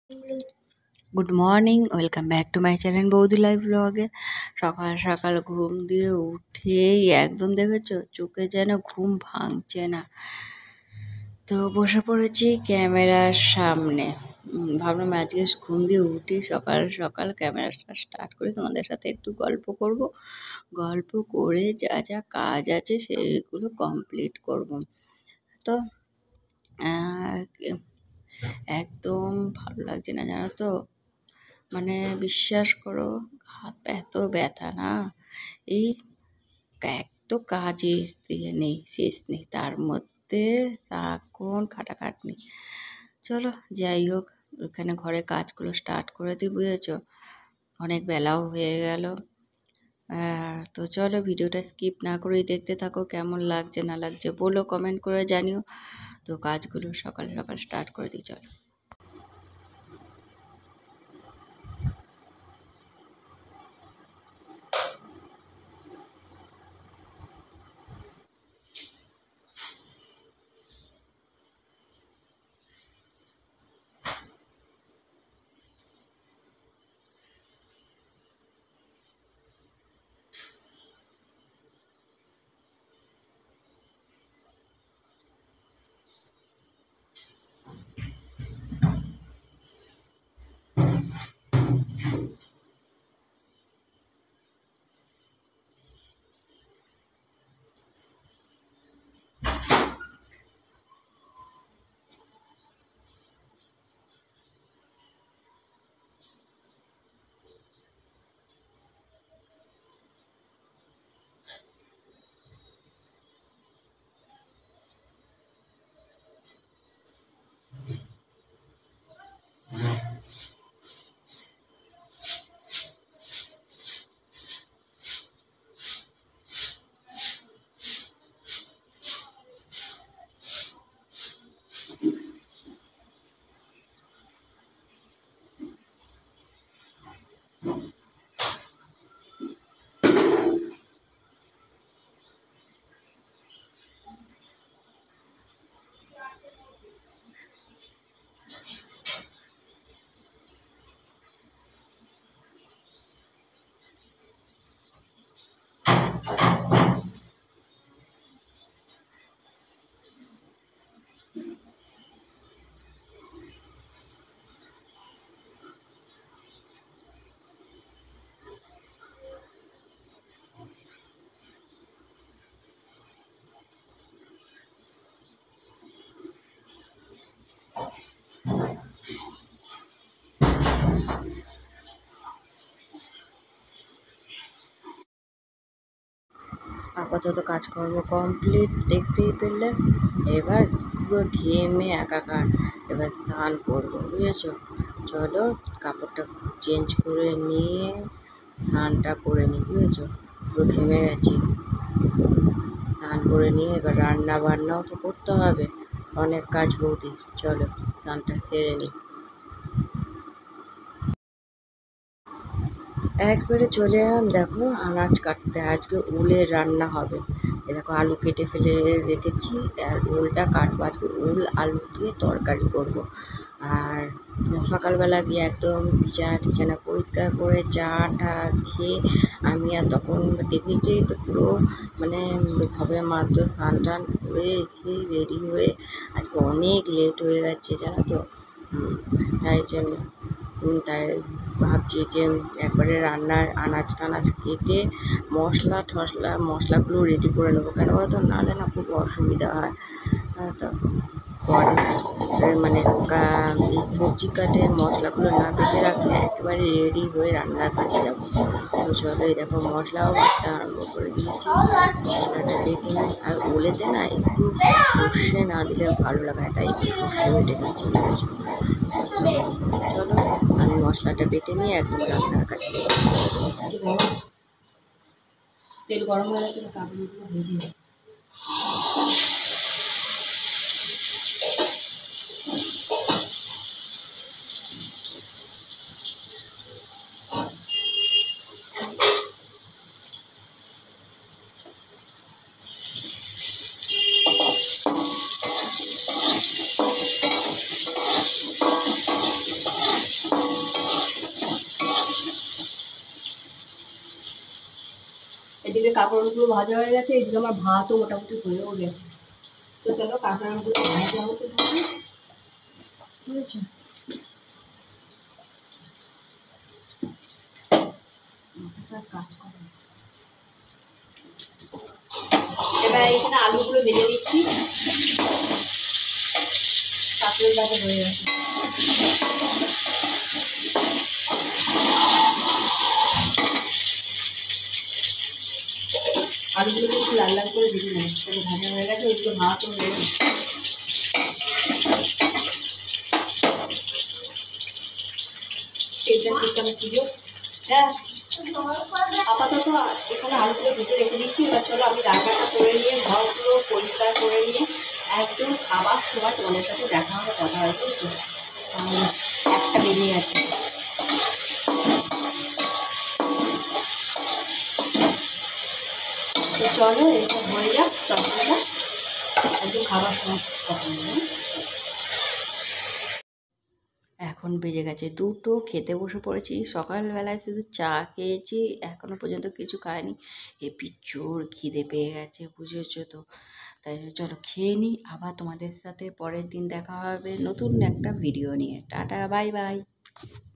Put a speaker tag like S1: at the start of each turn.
S1: Good morning, welcome back to my channel বৌদি live ব্লগে। সকাল সকাল ঘুম দিয়ে উঠেই একদম দেখেছো চোখে যেন ঘুম ভাঙছে না, তো বসে পড়েছি ক্যামেরার সামনে। ভাবলাম আজকে ঘুম দিয়ে উঠি সকাল সকাল ক্যামেরাটা স্টার্ট করে তোমাদের সাথে একটু গল্প করব। গল্প করে যা যা কাজ আছে সেগুলো কমপ্লিট করব। তো আহ, একদম ভালো লাগছে না জানো তো, মানে বিশ্বাস করো, হাত পা এত ব্যথা না। এই এক তো কাজে দিয়ে নেই, শেষ নেই, তার মধ্যে সারাক্ষণ খাটাখাটনি। চলো যাই হোক, ওখানে ঘরে কাজগুলো স্টার্ট করে দিই, বুঝেছো? অনেক বেলাও হয়ে গেল। তো চলো ভিডিওটা স্কিপ না করেই দেখতে থাকো, কেমন লাগছে না লাগছে বলো, কমেন্ট করে জানিও। তো কাজগুলো সকাল সকাল স্টার্ট করে দিই, চলো। আপাতত কাজকর্ম কমপ্লিট দেখতেই পেলে। এবার পুরো ঘেমে একাকার, এবার স্নান করবো, বুঝেছো? চলো কাপড়টা চেঞ্জ করে নিয়ে স্নানটা করে নিই, বুঝেছো? পুরো ঘেমে গেছি। স্নান করে নিয়ে এবার রান্না বান্নাও তো করতে হবে, অনেক কাজ বৌদি। চলো স্নানটা সেরে নিই। একবারে চলে এলাম, দেখো আনাজ কাটতে, আজকে উলের রান্না হবে। এ দেখো আলু কেটে ফেলে রেখেছি, আর উলটা কাটবো। আজকে উল আলু দিয়ে তরকারি করব। আর সকালবেলা গিয়ে একদম বিছানা টিছানা পরিষ্কার করে চা টা খেয়ে আমি আর তখন দেখেছি তো পুরো মানে সবে মাত্র স্নান টান করে এসে রেডি হয়ে আজকে অনেক লেট হয়ে গেছে জানো তো। তাই জন্য তাই ভাবছি যে একবারে রান্নার আনাজ টানাজ কেটে মশলাগুলো রেডি করে নেবো। কেন বলো তো, নাহলে না খুব অসুবিধা হয়। তো পরে মানে সবজি কাটে মশলাগুলো না বেটে রাখলে একেবারে রেডি হয়ে রান্নার কাছে যাবো। তো চলো, এই দেখো মশলাও বাটতে আরম্ভ করে দিয়েছি। মশলাটা বেটে নিই, আর ওলেতে না একটু সর্ষে না দিলে ভালো লাগে না, তাই একটু সর্ষে বেটে নিচ্ছি। চলো আমি মশলাটা বেটে নিয়ে একদম রান্নার কাছে তেল গরম হয়ে গেছে, কাপড়গুলো ভেজে নিই।
S2: এদিকে কাঁকড়গুলো ভাজা হয়ে গেছে, এদিকে আমার ভাতও মোটামুটি হয়েও গেছে। তো চলো কাঁকড়াগুলো ভাজা হতে থাকি, বুঝেছো? কাজ করে এবার এখানে আলুগুলো ভেজে দিচ্ছি, কাঁকড়ের ভাজা হয়ে গেছে। আলুগুলো একটু লাল লাল করে ভেজে নেব, তাহলে ভাজা হয়ে গেছে, ওইগুলো ভাতও হয়ে গেছে। তেলটা ঠিকঠাক পুজো, হ্যাঁ আপাতত এখানে আলুগুলো ভেজে রেখে দিচ্ছি। এবার চলো আমি রান্নাটা করে নিয়ে ঘরগুলো পরিষ্কার করে নিয়ে একদম খাবার সময় তোমাদের সাথে দেখা হবে, কথা হয়, বুঝছো? তাহলে একটা বেরিয়ে গেছে। তো চলো এটা হয়ে যাক তরকারিটা, একদম খাবার সময় কথা হবে।
S1: এখন বেজে গেছে 2টো, খেতে বসে পড়েছি। সকালবেলায় শুধু চা খেয়েছি, এখনো পর্যন্ত কিছু খাইনি। হেবি জোর খিদে পেয়ে গেছে, বুঝেছো তো। তাই জন্য চলো খেয়ে নিই, আবার তোমাদের সাথে পরের দিন দেখা হবে নতুন একটা ভিডিও নিয়ে। Tata, bye by.